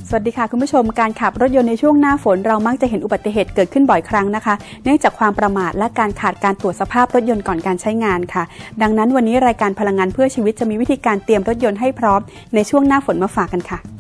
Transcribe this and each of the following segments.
สวัสดีค่ะคุณผู้ชมการขับรถยนต์ในช่วงหน้าฝนเรามักจะเห็นอุบัติเหตุเกิดขึ้นบ่อยครั้งนะคะเนื่องจากความประมาทและการขาดการตรวจสภาพรถยนต์ก่อนการใช้งานค่ะดังนั้นวันนี้รายการพลังงานเพื่อชีวิตจะมีวิธีการเตรียมรถยนต์ให้พร้อมในช่วงหน้าฝนมาฝากกันค่ะ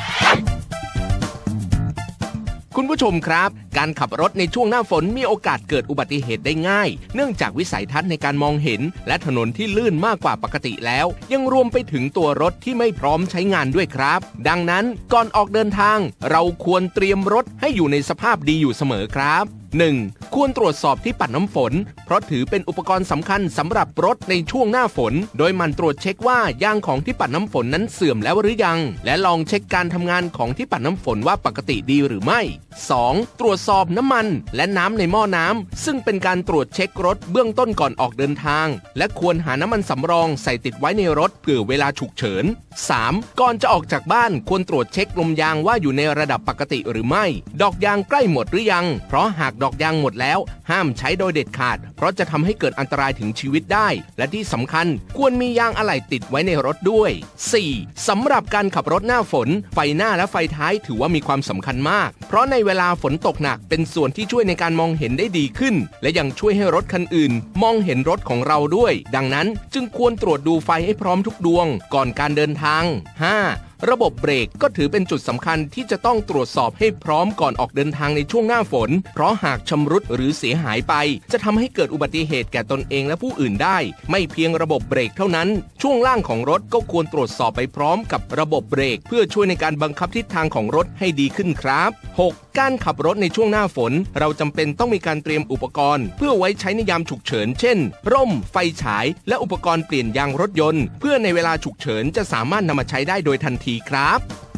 คุณผู้ชมครับการขับรถในช่วงหน้าฝนมีโอกาสเกิดอุบัติเหตุได้ง่ายเนื่องจากวิสัยทัศน์ในการมองเห็นและถนนที่ลื่นมากกว่าปกติแล้วยังรวมไปถึงตัวรถที่ไม่พร้อมใช้งานด้วยครับดังนั้นก่อนออกเดินทางเราควรเตรียมรถให้อยู่ในสภาพดีอยู่เสมอครับ 1. ควรตรวจสอบที่ปัดน้ำฝนเพราะถือเป็นอุปกรณ์สำคัญสำหรับรถในช่วงหน้าฝนโดยมันตรวจเช็คว่ายางของที่ปัดน้ำฝนนั้นเสื่อมแล้วหรือยังและลองเช็คการทำงานของที่ปัดน้ำฝนว่าปกติดีหรือไม่ 2. ตรวจสอบน้ำมันและน้ำในหม้อน้ำซึ่งเป็นการตรวจเช็ครถเบื้องต้นก่อนออกเดินทางและควรหาน้ำมันสำรองใส่ติดไว้ในรถเผื่อเวลาฉุกเฉิน 3. ก่อนจะออกจากบ้านควรตรวจเช็คลมยางว่าอยู่ในระดับปกติหรือไม่ดอกยางใกล้หมดหรือยังเพราะหากดอกยางหมดแล้วห้ามใช้โดยเด็ดขาดเพราะจะทำให้เกิดอันตรายถึงชีวิตได้และที่สำคัญควรมียางอะไหล่ติดไว้ในรถด้วย 4. สำหรับการขับรถหน้าฝนไฟหน้าและไฟท้ายถือว่ามีความสำคัญมากเพราะในเวลาฝนตกหนักเป็นส่วนที่ช่วยในการมองเห็นได้ดีขึ้นและยังช่วยให้รถคันอื่นมองเห็นรถของเราด้วยดังนั้นจึงควรตรวจดูไฟให้พร้อมทุกดวงก่อนการเดินทาง 5. ระบบเบรกก็ถือเป็นจุดสำคัญที่จะต้องตรวจสอบให้พร้อมก่อนออกเดินทางในช่วงหน้าฝนเพราะหากชำรุดหรือเสียหายไปจะทำให้เกิดอุบัติเหตุแก่ตนเองและผู้อื่นได้ไม่เพียงระบบเบรกเท่านั้นช่วงล่างของรถก็ควรตรวจสอบไปพร้อมกับระบบเบรกเพื่อช่วยในการบังคับทิศทางของรถให้ดีขึ้นครับ 6. การขับรถในช่วงหน้าฝนเราจำเป็นต้องมีการเตรียมอุปกรณ์เพื่อไว้ใช้ในยามฉุกเฉินเช่นร่มไฟฉายและอุปกรณ์เปลี่ยนยางรถยนต์เพื่อในเวลาฉุกเฉินจะสามารถนำมาใช้ได้โดยทันทีครับ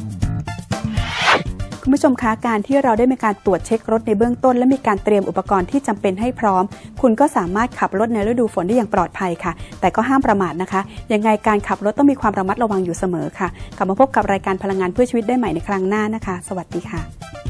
คุณผู้ชมคะการที่เราได้มีการตรวจเช็ครถในเบื้องต้นและมีการเตรียมอุปกรณ์ที่จำเป็นให้พร้อมคุณก็สามารถขับรถในฤดูฝนได้อย่างปลอดภัยค่ะแต่ก็ห้ามประมาทนะคะยังไงการขับรถต้องมีความระมัดระวังอยู่เสมอค่ะกลับมาพบกับรายการพลังงานเพื่อชีวิตได้ใหม่ในครั้งหน้านะคะสวัสดีค่ะ